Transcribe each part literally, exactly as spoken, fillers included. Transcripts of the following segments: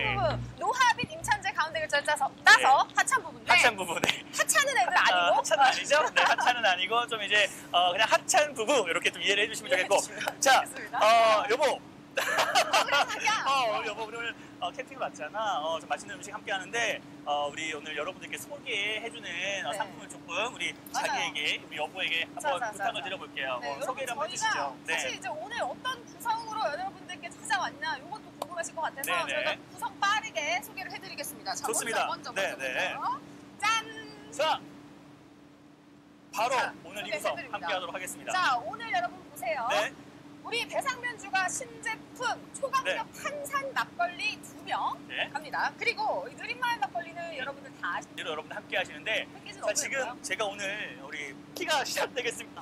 하천 부부 노하빛 임찬재 가운데 글자를 짜서 따서 네. 하천 부부인데 하찬 부부네. 하찮은 애들 아니고 아, 하찬은 아니죠? 네, 하찬은 아니고 좀 이제 어, 그냥 하찬 부부 이렇게 좀 이해를 해주시면 좋겠고. 자, 알겠습니다. 어, 여보. 자기야. 어, 여보 우리 오늘 어, 캠핑을 왔잖아. 어, 좀 맛있는 음식 함께 하는데 어, 우리 오늘 여러분들께 소개해주는 어, 네. 상품을 조금 우리 맞아요. 자기에게 우리 여보에게 자, 한번 자, 부탁을 자. 드려볼게요. 네, 어, 여러분 소개를 한번 저희가 해주시죠. 사실 네. 이제 오늘 어떤 구성으로 여러분들께 찾아왔나 이것도 궁금하실 것 같아서 네네. 저희가 구성 빠르게 소개를 해드리겠습니다. 자, 좋습니다. 먼저 먼저 먼저, 네네. 먼저. 짠! 자, 바로 자, 오늘 이 소개해드립니다. 구성 함께 하도록 하겠습니다. 자, 오늘 여러분 보세요. 네. 우리 배상면주가 신제품 초강력 네. 한산 막걸리 두 병 네. 갑니다. 그리고 이 느린마을 막걸리는 여러분들 다 아시는 오늘 여러분 함께 하시는데 패키지 자 너무 지금 예뻐요. 제가 오늘 우리 피가 시작되겠습니다.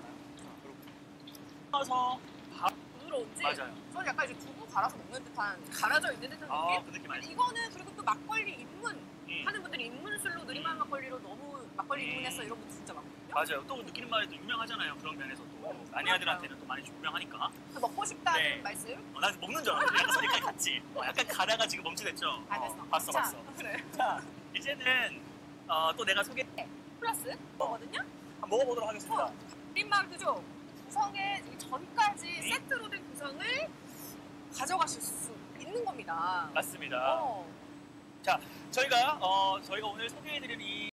와서 부드러운지 맞아요. 저는 약간 이제 두부 갈아서 먹는 듯한 갈아져 있는 듯한 아, 느낌? 그 느낌 알죠? 이거는 그리고 또 막걸리 입문 음. 하는 분들이 입문술로 느린마을 막걸리로 너무 막걸리 음. 입문했어 이런 분들 진짜 많거든요. 맞아요. 또 느끼는 말에도 유명하잖아요. 그런 면에서도 아니아들한테는 또 많이 유명하니까. 그 먹고 싶다는 네. 말씀? 어, 난 먹는 줄 알았어. 약간 소리까지 같지. 어, 약간 가다가 지금 멈칫했죠. 알겠어. 어, 봤어, 자, 봤어. 그래. 자, 이제는 어, 또 내가 소개 플러스 거거든요. 한번 먹어보도록 하겠습니다. 어, 느린마을 그죠? 구성의 이 전까지 음. 세트로 된 구성을 가져가실 수 있는 겁니다. 맞습니다. 어. 자, 저희가 어, 저희가 오늘 소개해드릴 이